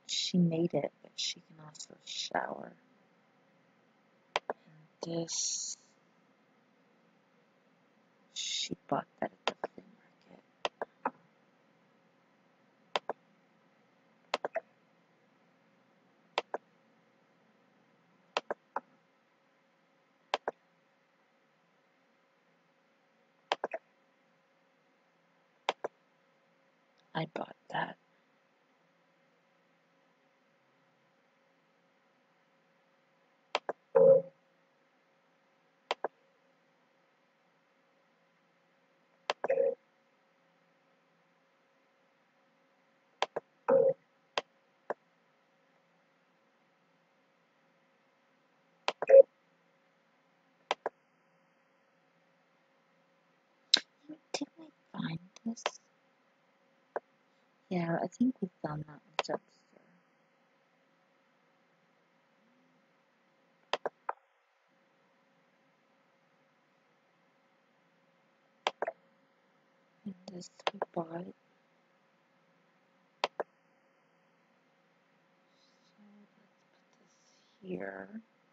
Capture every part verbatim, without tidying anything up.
She made it, but she can also shower. And this, she bought that at the flea market. I bought that. Did we find this? Yeah, I think we found that in Substore. And this we bought. So let's put this here.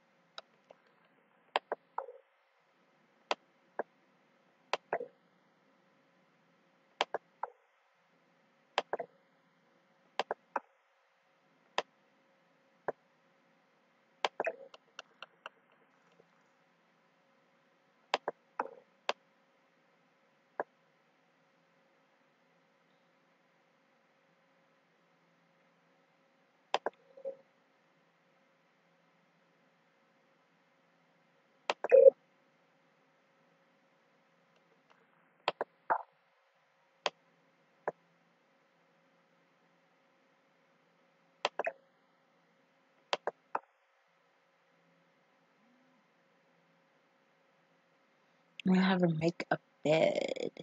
I'm gonna have her make a bed.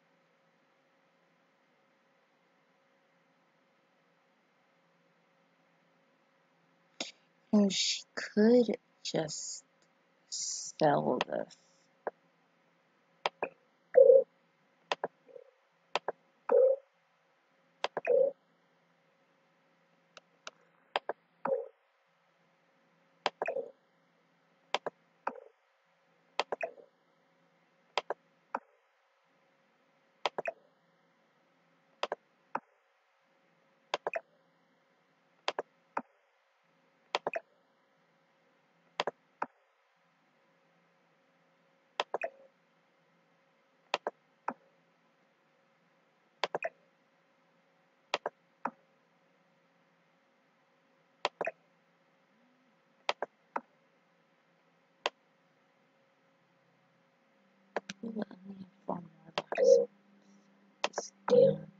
Oh, she could just sell this. Ooh, I only have four more boxes. This down.